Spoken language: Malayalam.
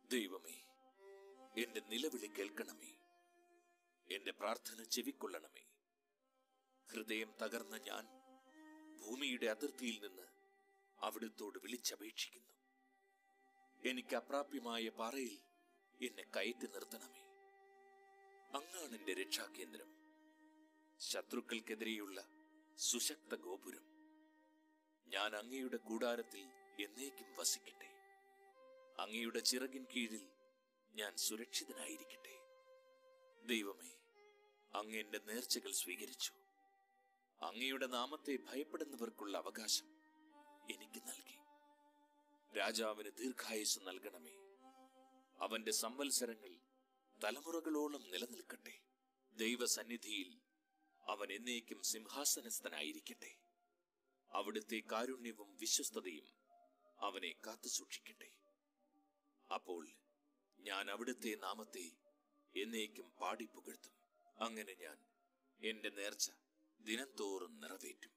ദൈവമേ, എന്റെ നിലവിളി കേൾക്കണമേ. എന്റെ പ്രാർത്ഥന ചെവിക്കൊള്ളണമേ. ഹൃദയം തകർന്ന ഞാൻ ഭൂമിയുടെ അതിർത്തിയിൽ നിന്ന് അവിടുത്തോട് വിളിച്ചപേക്ഷിക്കുന്നു. എനിക്ക് അപ്രാപ്യമായ പാറയിൽ എന്നെ കയറ്റി നിർത്തണമേ. അങ്ങാണ് എന്റെ രക്ഷാകേന്ദ്രം, ശത്രുക്കൾക്കെതിരെയുള്ള സുശക്ത ഗോപുരം. ഞാൻ അങ്ങയുടെ കൂടാരത്തിൽ എന്നേക്കും വസിക്കട്ടെ. അങ്ങയുടെ ചിറകിൻ കീഴിൽ ഞാൻ സുരക്ഷിതനായിരിക്കട്ടെ. ദൈവമേ, അങ്ങ് എന്റെ നേർച്ചകൾ സ്വീകരിച്ചു. അങ്ങയുടെ നാമത്തെ ഭയപ്പെടുന്നവർക്കുള്ള അവകാശം എനിക്ക് നൽകി. രാജാവിന് ദീർഘായുസ് നൽകണമേ. അവന്റെ സംവത്സരങ്ങൾ തലമുറകളോളം നിലനിൽക്കട്ടെ. ദൈവസന്നിധിയിൽ അവൻ എന്നേക്കും സിംഹാസനസ്ഥനായിരിക്കട്ടെ. അവിടുത്തെ കാരുണ്യവും വിശ്വസ്തതയും അവനെ കാത്തുസൂക്ഷിക്കട്ടെ. അപ്പോൾ ഞാൻ അവിടുത്തെ നാമത്തെ എന്നേക്കും പാടിപ്പുകഴ്ത്തും. അങ്ങനെ ഞാൻ എന്റെ നേർച്ച ദിനംതോറും നിറവേറ്റും.